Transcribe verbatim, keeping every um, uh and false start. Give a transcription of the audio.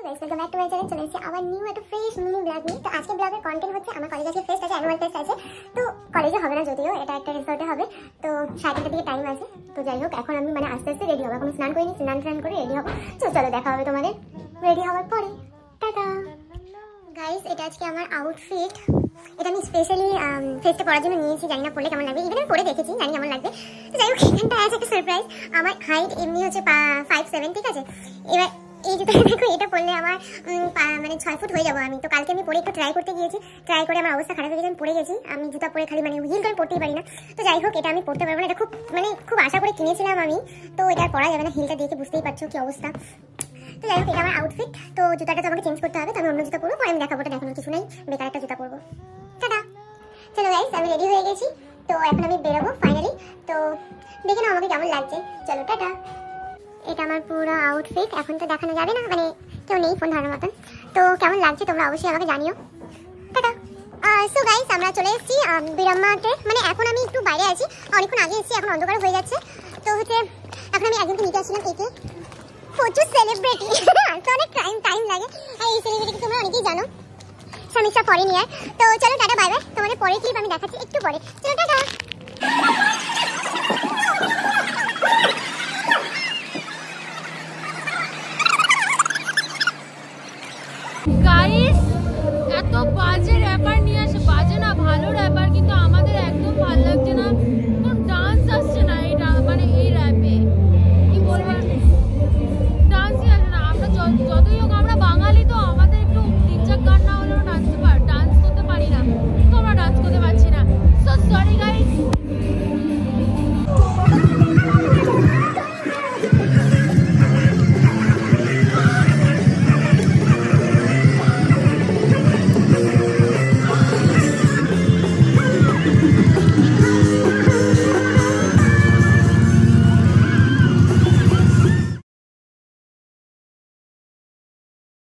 Guys welcome back to my channel. চলে এসেছি আবার নিউ একটা ফ্রেশ মিনি ব্লগ নিয়ে। তো আজকে ব্লগের কন্টেন্ট হচ্ছে আমার কলেজে আজকে ফেস্ট আছে, অ্যানুয়াল ফেস্ট আছে। তো কলেজে হবে না যদিও, এটা একটা রিসর্টে হবে। তো সাড়ে তিনটার দিকে টাইম আছে। তো যাই হোক, এখন আমি মানে আস্তে আস্তে রেডি হবো। এখন স্নান করিনি, স্নান টান করে রেডি হবো। তো চলো দেখা হবে তোমাদের রেডি হওয়ার পরে। টাটা গাইস, এটা আজকে আমার আউটফিট। এটা আমি স্পেশালি ফেস্টে পরার জন্য নিয়েছি। জানি না পরলে কেমন লাগবে, ইভেন আমি পরে দেখেছি, জানি কেমন লাগবে। তো যাই হোক, এখানটা আছে একটা সারপ্রাইজ। আমার হাইট এমনি হচ্ছে ফাইভ সেভেন, ঠিক আছে। এবার এই জুতোটা দেখো, এটা পরলে আমার মানে ছয় ফুট হয়ে যাবো আমি। তো কালকে আমি পরে একটু ট্রাই করতে গিয়েছি, ট্রাই করে আমার অবস্থা খারাপ হয়ে গেছে, আমি পরে গেছি। আমি জুতা পরে খালি মানে হিল করে পরতেই পারি না। তো যাই হোক, এটা আমি পরতে পারবো না। এটা খুব মানে খুব আশা করে কিনেছিলাম আমি, তো এটা পরা যাবে না। হিলটা দেখে বুঝতেই পারছো কি অবস্থা। তো যাই হোক, এটা আমার আউটফিট। তো জুতাটা তো আমাকে চেঞ্জ করতে হবে। তো আমি অন্য জুতা পরবো, পরে আমি দেখাবো। ওটা দেখানোর কিছু নেই, বেকার একটা জুতা পরবো। টাটা। চলো গাইস, আমি রেডি হয়ে গেছি। তো এখন আমি বেরোবো ফাইনালি। তো দেখে নাও আমাকে কেমন লাগছে। চলো টাটা। এটা আমার পুরো আউটফিট। এখন তো দেখানো যাবে না, মানে কেউ নেই ফোন ধরার মতন। তো কেমন লাগছে তোমরা অবশ্যই আমাকে জানিও। টাটা। সো গাইস, আমরা চলে এসেছি বিরামমাঠে। মানে এখন আমি একটু বাইরে আছি, অনেকক্ষণ আগে এসেছি, এখন অন্ধকার হয়ে যাচ্ছে। তো হচ্ছে এখন আমি একজনকে নিতে আসছিলাম, একে প্রচুর সেলিব্রিটি। আসতে অনেক টাইম টাইম লাগে। আর এই সেলিব্রিটিকে তোমরা অনেকেই জানো, সমীক্ষা ফরেন ইয়ার। তো চলো টাটা, বাই বাই। তোমাদের পরে ক্লিপ আমি দেখাচ্ছি একটু পরে। চলো টাটা। গাইস, এত বাজে র্যাপার নিয়ে আসে, বাজে না ভালো র্যাপার, কিন্তু আমাদের